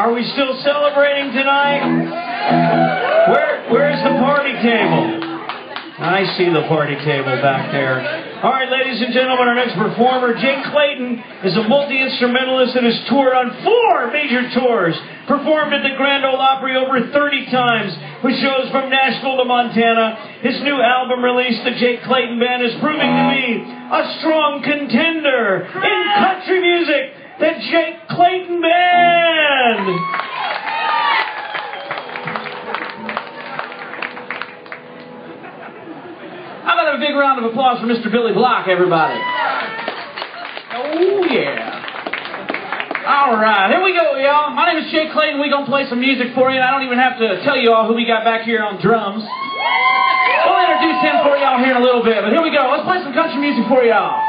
Are we still celebrating tonight? Where's the party table? I see the party table back there. All right, ladies and gentlemen, our next performer, Jake Clayton, is a multi-instrumentalist and has toured on 4 major tours. Performed at the Grand Ole Opry over 30 times, with shows from Nashville to Montana. His new album release, The Jake Clayton Band, is proving to be a strong contender in country music. The Jake Clayton Band! How about a big round of applause for Mr. Billy Block, everybody? Oh, yeah. All right, here we go, y'all. My name is Jake Clayton. We're going to play some music for you, and I don't even have to tell you all who we got back here on drums. We'll introduce him for y'all here in a little bit, but here we go. Let's play some country music for y'all.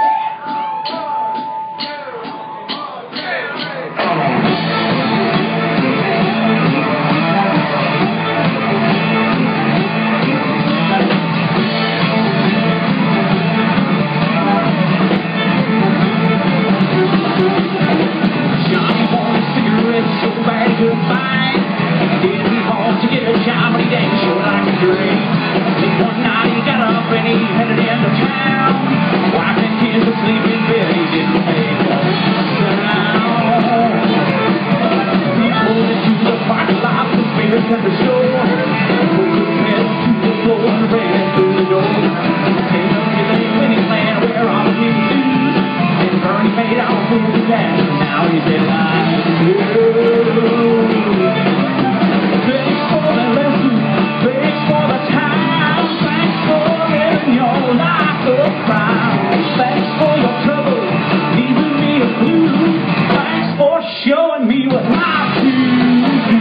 One night he got up and he headed into town. Wife and kids were sleeping in bed, he didn't make no sound. He pulled into the parking lot, the spirits at the shore. Pulled the pedal to the floor and ran through the door. Came up to the winning plan where all of his dues. And Bernie made all of his cash, and now he's in line. Thanks for the lesson, thanks for the time, thanks for living your life of crime, thanks for your trouble, leaving me a clue, thanks for showing me what not to do.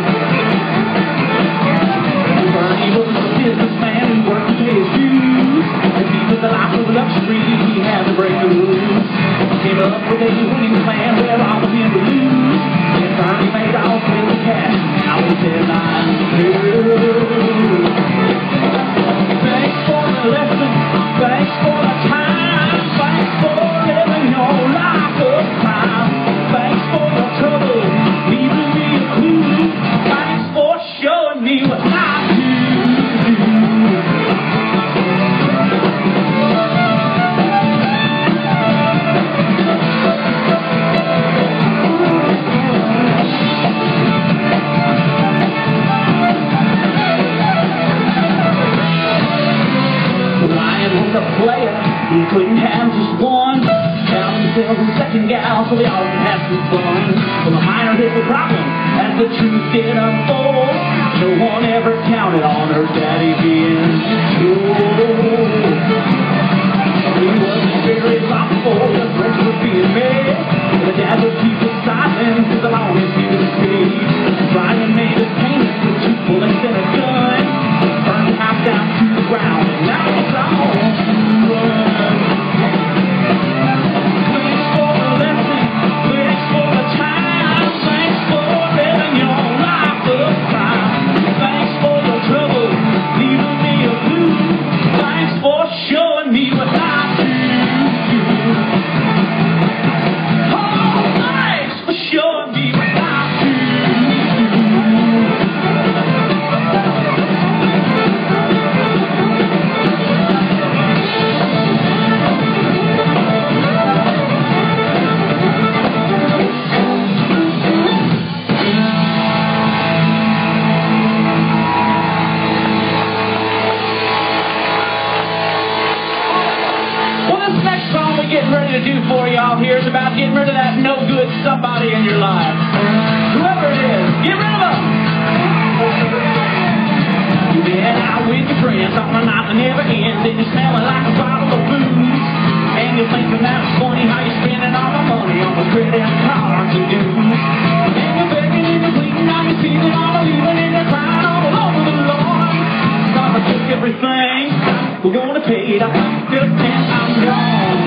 Bernie was a businessman who worked to pay his dues, and he was the life of luxury, he had to break the rules. Came up with a winning plan where all of him would lose, and Bernie made all of the cash, now he's in line. Thanks for the lesson, thanks for the time, thanks for living your life of crime, thanks for your trouble, leaving me a clue, thanks for showing me what not to do. He couldn't have just one. Found himself a second gal, so they all could have some fun. Well, the minor hit the problem as the truth did unfold. No one ever counted on her daddy being old. He wasn't very thoughtful, the threats were being made. The dad would keep it silent as long as he was paid. Brian made a payment with 2 bullets and a gun. Burned the house down to the ground, and now it's all run. For y'all here is about getting rid of that no-good somebody in your life. Whoever it is, get rid of them. You've been out with your friends on a night that never ends, and you're smelling like a bottle of booze. And you're thinking that it's funny how you're spending all the money on the credit cards and dues. And you're begging and you're pleading, now you're feeling all leaving, and you're crying all over the Lord. God, I took everything, we're gonna pay it off, just and I'm gone.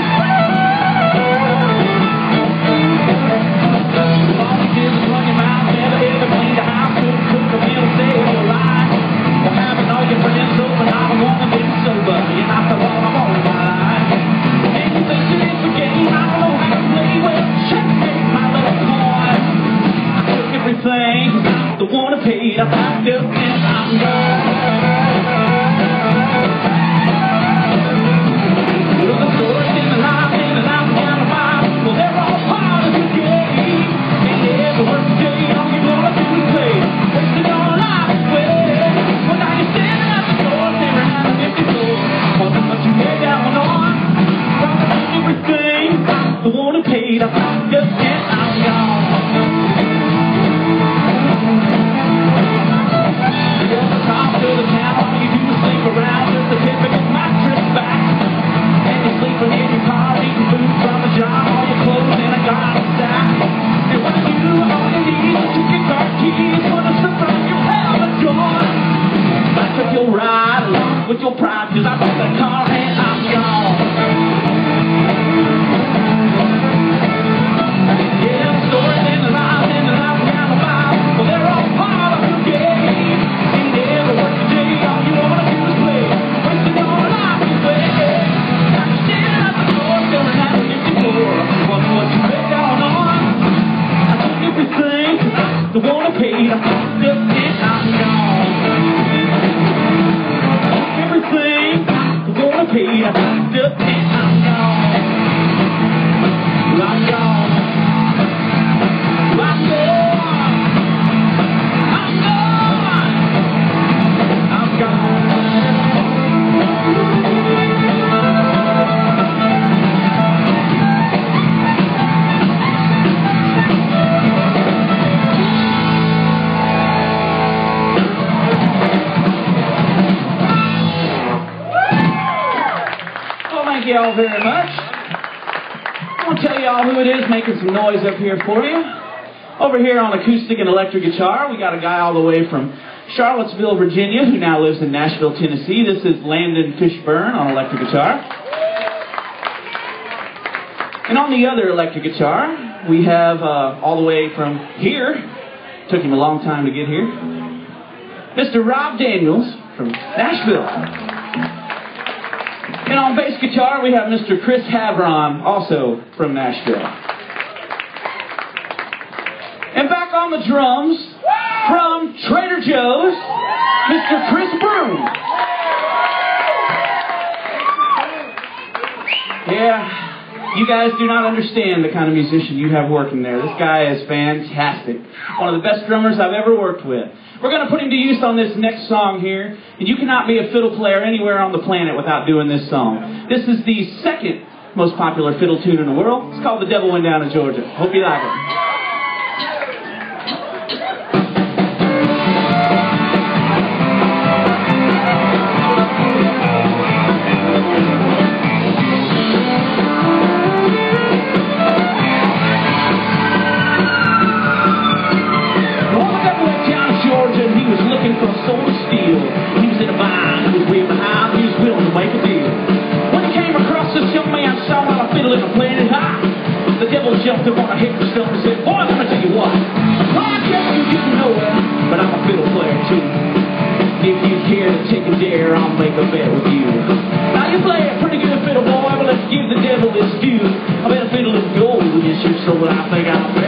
need a duck and I'm gone. I'm gone. I'm gone. I'm gone. I'm gone. Thank y'all very much. I'll tell y'all who it is making some noise up here for you. Over here on acoustic and electric guitar, we got a guy all the way from Charlottesville, Virginia, who now lives in Nashville, Tennessee. This is Landon Fishburne on electric guitar. And on the other electric guitar, we have all the way from here, took him a long time to get here, Mr. Rob Daniels from Nashville. And on bass guitar, we have Mr. Chris Havron, also from Nashville. And back on the drums, from Trader Joe's, Mr. Chris Broom. Yeah, you guys do not understand the kind of musician you have working there. This guy is fantastic. One of the best drummers I've ever worked with. We're going to put him to use on this next song here. And you cannot be a fiddle player anywhere on the planet without doing this song. This is the second most popular fiddle tune in the world. It's called The Devil Went Down to Georgia. Hope you like it. Jumped up on a hickory stone and said, boy, I'm going to tell you what. Well, I guess you didn't know it, but I'm a fiddle player too. If you care to take a dare, I'll make a bet with you. Now you play a pretty good fiddle, boy, but let's give the devil his due. I bet a fiddle is gold, it's your soul, I think I'll bet.